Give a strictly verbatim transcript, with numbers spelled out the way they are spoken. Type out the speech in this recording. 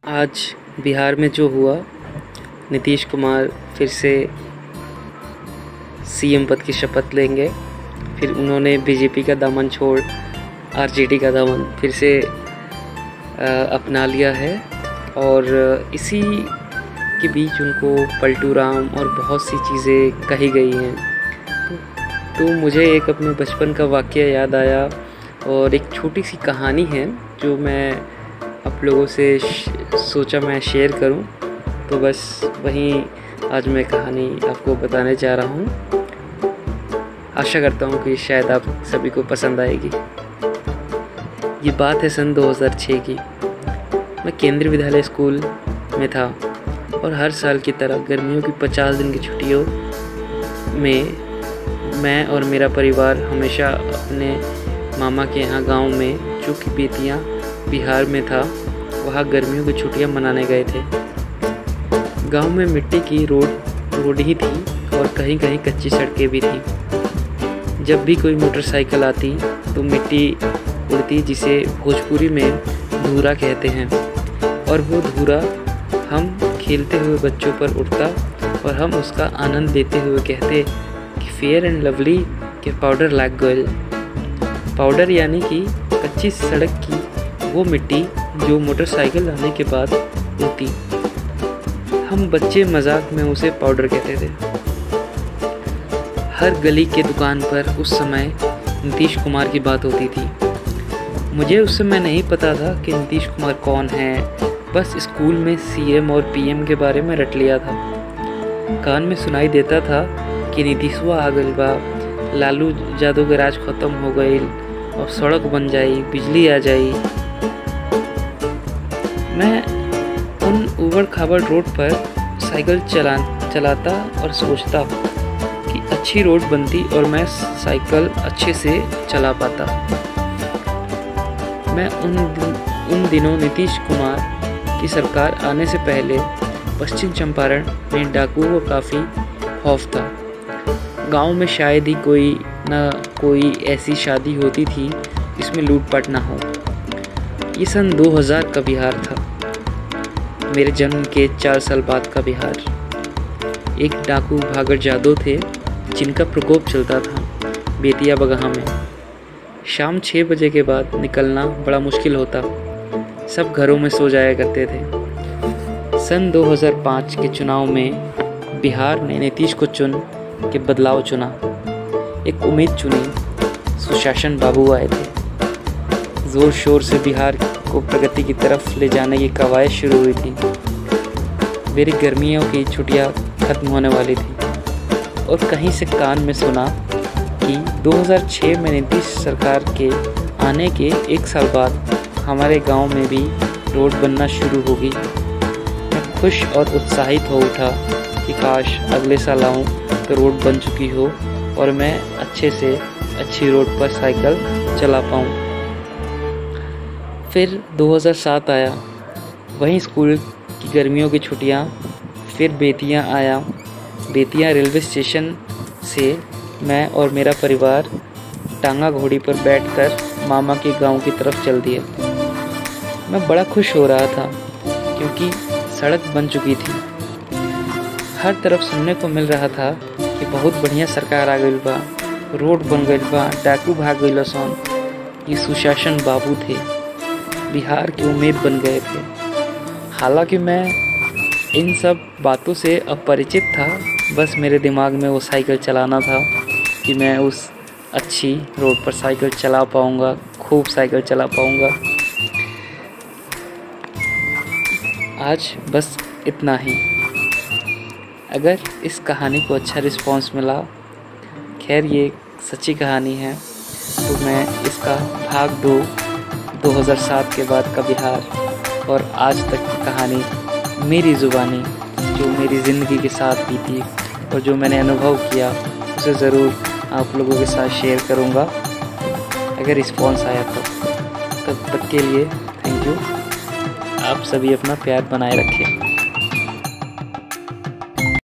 आज बिहार में जो हुआ, नीतीश कुमार फिर से सीएम पद की शपथ लेंगे। फिर उन्होंने बीजेपी का दामन छोड़ आरजेडी का दामन फिर से अपना लिया है और इसी के बीच उनको पलटू राम और बहुत सी चीज़ें कही गई हैं। तो, तो मुझे एक अपने बचपन का वाक़या याद आया और एक छोटी सी कहानी है जो मैं आप लोगों से सोचा मैं शेयर करूं। तो बस वहीं आज मैं कहानी आपको बताने जा रहा हूं। आशा करता हूं कि शायद आप सभी को पसंद आएगी। ये बात है सन दो हज़ार छह की। मैं केंद्रीय विद्यालय स्कूल में था और हर साल की तरह गर्मियों की पचास दिन की छुट्टियों में मैं और मेरा परिवार हमेशा अपने मामा के यहाँ गांव में, जो कि बेतिया बिहार में था, वहाँ गर्मियों की छुट्टियाँ मनाने गए थे। गांव में मिट्टी की रोड रोड ही थी और कहीं कहीं कच्ची सड़कें भी थी। जब भी कोई मोटरसाइकिल आती तो मिट्टी उड़ती, जिसे भोजपुरी में धूरा कहते हैं, और वो धूरा हम खेलते हुए बच्चों पर उड़ता और हम उसका आनंद लेते हुए कहते कि फेयर एंड लवली के पाउडर लग गइल। पाउडर यानी कि कच्ची सड़क की वो मिट्टी जो मोटरसाइकिल आने के बाद उड़ती। हम बच्चे मजाक में उसे पाउडर कहते थे। हर गली के दुकान पर उस समय नीतीश कुमार की बात होती थी। मुझे उस समय नहीं पता था कि नीतीश कुमार कौन है, बस स्कूल में सीएम और पीएम के बारे में रट लिया था। कान में सुनाई देता था कि नीतीशवा आ गइल बा, लालू यादव के राज खत्म हो गई, अब सड़क बन जाई, बिजली आ जाई। मैं उन उबड़ खाबड़ रोड पर साइकिल चला चलाता और सोचता कि अच्छी रोड बनती और मैं साइकिल अच्छे से चला पाता। मैं उन उन दिनों नीतीश कुमार की सरकार आने से पहले पश्चिम चंपारण में डाकुओं का काफ़ी खौफ था। गांव में शायद ही कोई ना कोई ऐसी शादी होती थी जिसमें लूटपाट ना हो। ये सन दो हज़ार का बिहार था, मेरे जन्म के चार साल बाद का बिहार। एक डाकू भागड़ जादव थे जिनका प्रकोप चलता था बेतिया बगहा में। शाम छः बजे के बाद निकलना बड़ा मुश्किल होता, सब घरों में सो जाया करते थे। सन दो हज़ार पाँच के चुनाव में बिहार ने नीतीश को चुन के बदलाव चुना, एक उम्मीद चुनी। सुशासन बाबू आए थे। ज़ोर शोर से बिहार को प्रगति की तरफ ले जाने की कवायद शुरू हुई थी। मेरी गर्मियों की छुट्टियां खत्म होने वाली थी और कहीं से कान में सुना कि दो हज़ार छह में नीतीश सरकार के आने के एक साल बाद हमारे गांव में भी रोड बनना शुरू होगी। मैं खुश और उत्साहित हो उठा कि काश अगले साल आऊँ तो रोड बन चुकी हो और मैं अच्छे से अच्छी रोड पर साइकिल चला पाऊँ। फिर दो हज़ार सात आया, वहीं स्कूल की गर्मियों की छुट्टियां। फिर बेतिया आया। बेतिया रेलवे स्टेशन से मैं और मेरा परिवार टांगा घोड़ी पर बैठकर मामा के गांव की तरफ चल दिए। मैं बड़ा खुश हो रहा था क्योंकि सड़क बन चुकी थी। हर तरफ सुनने को मिल रहा था कि बहुत बढ़िया सरकार आ गई बा, रोड बन गई बा, डाकू भाग गइल सन। ये सुशासन बाबू थे, बिहार की उम्मीद बन गए थे। हालांकि मैं इन सब बातों से अपरिचित था, बस मेरे दिमाग में वो साइकिल चलाना था कि मैं उस अच्छी रोड पर साइकिल चला पाऊँगा, खूब साइकिल चला पाऊँगा। आज बस इतना ही। अगर इस कहानी को अच्छा रिस्पांस मिला, खैर ये सच्ची कहानी है, तो मैं इसका भाग दो दो हज़ार सात के बाद का बिहार और आज तक की कहानी मेरी ज़ुबानी, जो मेरी ज़िंदगी के साथ बीती और जो मैंने अनुभव किया, उसे ज़रूर आप लोगों के साथ शेयर करूँगा अगर रिस्पॉन्स आया तो। तब तक के लिए थैंक यू। आप सभी अपना प्यार बनाए रखें।